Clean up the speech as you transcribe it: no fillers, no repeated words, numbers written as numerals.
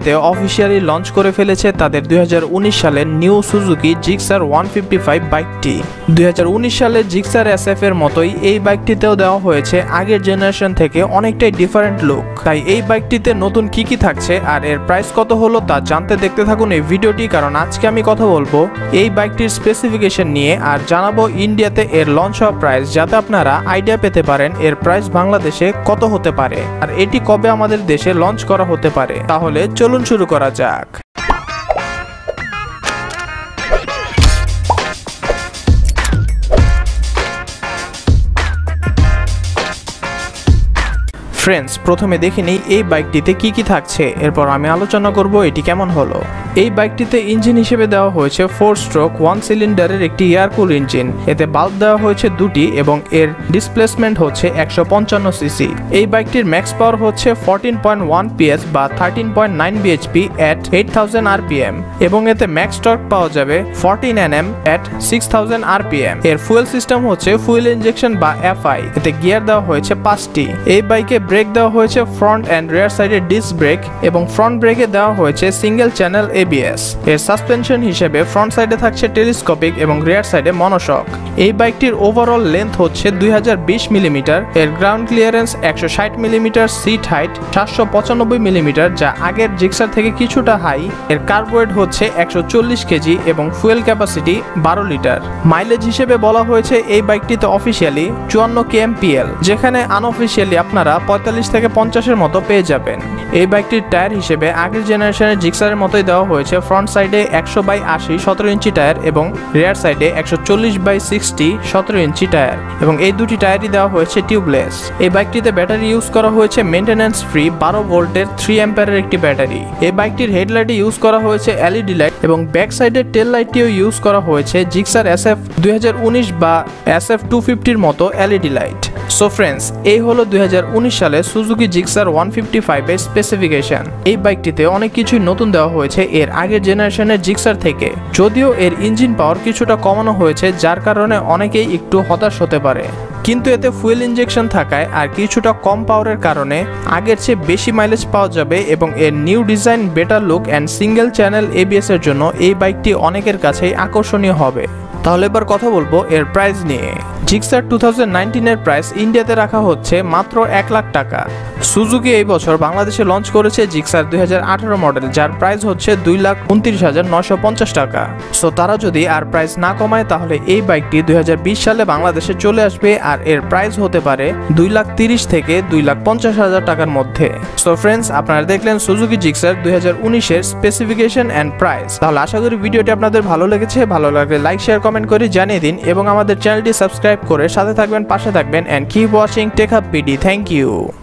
তে officially launch করে ফেলেছে তাদের 2019 সালের নিউ সুজুকি জিক্সার 155 বাইকটি। 2019 সালের জিক্সার SF এর মতোই এই বাইকটিতেও দেওয়া হয়েছে আগের জেনারেশন থেকে অনেকটাই ডিফারেন্ট লুক। তাই এই বাইকটিতে নতুন কি থাকছে আর এর প্রাইস কত হলো তা জানতে দেখতে থাকুন এই ভিডিওটি, কারণ আজকে আমি কথা বলবো এই বাইকটির স্পেসিফিকেশন নিয়ে আর জানাবো ইন্ডিয়াতে এর লঞ্চ হওয়া প্রাইস, যাতে আপনারা আইডিয়া পেতে পারেন এর প্রাইস বাংলাদেশে কত হতে পারে আর এটি কবে আমাদের দেশে লঞ্চ করা হতে পারে। তাহলে চলুন শুরু করা যাক। ফ্রেন্ডস, প্রথমে দেখে নিই এই বাইকটিতে কি থাকছে, এরপর আমি আলোচনা করব এটি কেমন হলো। এই বাইকটিতে ইঞ্জিন হিসেবে দেওয়া হয়েছে 4 স্ট্রোক 1 সিলিন্ডারের একটি এয়ারকুল ইঞ্জিন। এতে বাল্ব দেওয়া হয়েছে দুটি এবং এর ডিসপ্লেসমেন্ট হচ্ছে 155 সিসি। এই বাইকটির ম্যাক্স পাওয়ার হচ্ছে 14.1 PS বা 13.9 bhp at 8000 rpm এবং এতে ম্যাক্স টর্ক পাওয়া যাবে 14 Nm at 6000 rpm। এর ফুয়েল সিস্টেম হচ্ছে ফুয়েল ইনজেকশন বা FI। এতে গিয়ার দেওয়া হয়েছে 5টি। এই বাইকে ব্রেক দেওয়া হয়েছে ফ্রন্ট এন্ড রিয়ার সাইডে ডিস্ক ব্রেক এবং ফ্রন্ট ব্রেকে দেওয়া হয়েছে সিঙ্গেল চ্যানেল ABS। এর সাসপেনশন হিসেবে ফ্রন্ট সাইডে থাকছে টেলিস্কোপিক এবং রিয়ার সাইডে মনোশক। এই বাইকটির ওভারঅল লেন্থ হচ্ছে 2020 মিলিমিটার। এর ground clearance 160 millimetre, seat height 795 millimetre, যা আগের জিক্সার থেকে কিছুটা হাই। এর কার্বোয়েট হচ্ছে 140 কেজি এবং ফুয়েল ক্যাপাসিটি 12 লিটার। মাইলেজ হিসেবে বলা হয়েছে এই বাইকটিতে অফিসিয়ালি 54 kmpl, যেখানে আনঅফিসিয়ালি আপনারা 45 থেকে 50 এর মতো পেয়ে যাবেন। এই বাইকটির টায়ার হিসেবে আগের জেনারেশনের জিক্সারের মতোই দেওয়া হয়েছে ফ্রন্ট সাইডে 100/80 17 ইঞ্চি টায়ার এবং রিয়ার সাইডে 140/60 17 ইঞ্চি টায়ার এবং এই দুটি টায়ারই দেওয়া হয়েছে টিউবলেস। এই বাইকটিতে ব্যাটারি ইউজ করা হয়েছে মেইনটেনেন্স ফ্রি 12 ভোল্টের 3 অ্যাম্পিয়ারের একটি ব্যাটারি। এই বাইকটির হেডলাইটে ইউজ করা হয়েছে LED লাইট এবং ব্যাক সাইডের টেল লাইটটিও ইউজ করা হয়েছে জিক্সার SF 2019 বা SF 250 এর মতো LED লাইট। সো ফ্রেন্ডস, এই হলো 2019 সালে সুজুকি জিক্সার 155 এর স্পেসিফিকেশন। এই বাইকটিতে অনেক কিছুই নতুন দেওয়া হয়েছে এর আগের জেনারেশনের জিক্সার থেকে, যদিও এর ইঞ্জিন পাওয়ার কিছুটা কমানো হয়েছে, যার কারণে অনেকেই একটু হতাশ হতে পারে। কিন্তু এতে ফুয়েল ইনজেকশন থাকায় আর কিছুটা কম পাওয়ারের কারণে আগের চেয়ে বেশি মাইলেজ পাওয়া যাবে এবং এর new design, better look and single channel ABS এর জন্য এই বাইকটি অনেকের কাছেই আকর্ষণীয় হবে। তাহলে এবার কথা বলবো এর প্রাইস নিয়ে। জিক্সার 2019 এর প্রাইস ইন্ডিয়াতে রাখা হচ্ছে মাত্র 1 লাখ টাকা। সুজুকি এই বছর বাংলাদেশে লঞ্চ করেছে জিক্সার 2018 মডেল, যার প্রাইস হচ্ছে 2,29,950 টাকা। সো তারা যদি আর প্রাইস না কমায় তাহলে এই বাইকটি 2020 সালে বাংলাদেশে চলে আসবে আর এর প্রাইস হতে পারে 2,30,000 থেকে 2,50,000 টাকার মধ্যে। সো ফ্রেন্ডস, আপনারা দেখলেন সুজুকি জিক্সার 2019 এর স্পেসিফিকেশন এন্ড প্রাইস। তাহলে আশা করি ভিডিওটি আপনাদের ভালো লেগেছে। ভালো লাগলে লাইক, শেয়ার, কমেন্ট করে জানিয়ে দিন এবং আমাদের চ্যানেলটি সাবস্ক্রাইব করে সাথে থাকবেন, পাশে থাকবেন, and keep watching Tech Hub PD. Thank you.